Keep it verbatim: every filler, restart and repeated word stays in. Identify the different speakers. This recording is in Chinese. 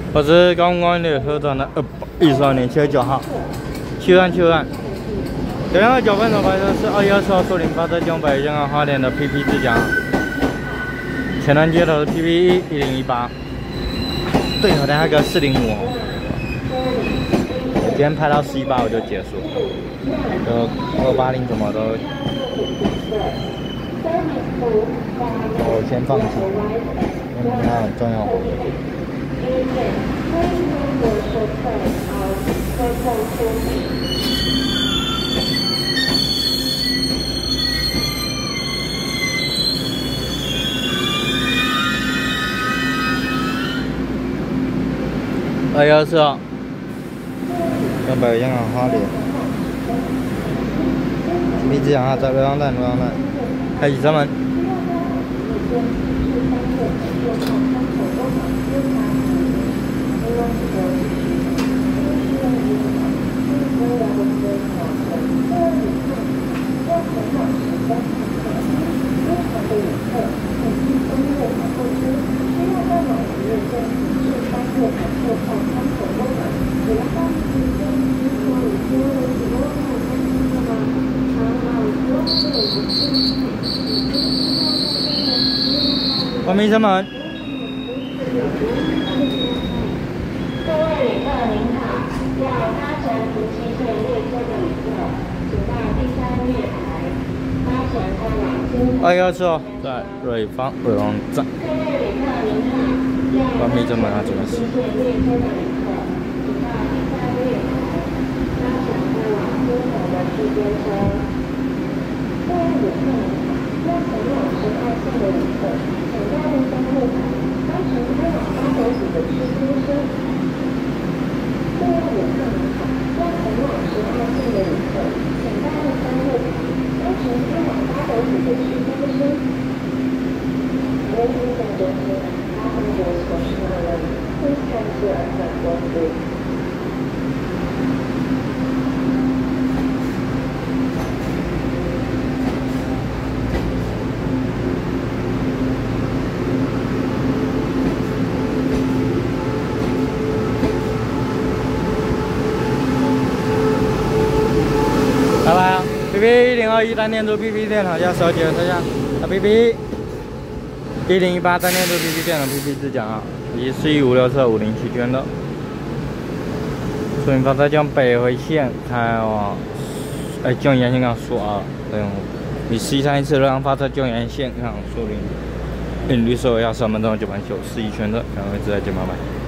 Speaker 1: 我是刚刚的合转的呃一十二年七月九号，七万七万。等下九分钟拍摄是二月二十号树林发车江北香港花莲的 P P 自强，前南街头的 P P 一一零一八，对头的那个四零五。我今天拍到十一八我就结束，就二八零什么都，我先放弃，因为它很重要。 二幺四号，江北香港花莲，一直讲啊，在洛阳站，洛阳站，开启车门。 关闭车门。各位旅客您好，要搭乘福溪线列车的旅客，请到第三月台搭乘到南京。二幺四号，在瑞芳瑞芳站。各位旅客您好，关闭车门啊，怎么是？ 拜拜啊 ！P P 一零二一单电柱 P P 电脑加手机的车厢，啊 P P 一零一八单电柱 P P 电脑 P P 自强啊，以及四一五六四五零七圈的。树林发车将北回线开往，哎，江沿线港苏二，这样，以十一三一次洛阳发车江沿线港树林，韵律所要三分钟九盘九四一圈的，两位再见，拜拜。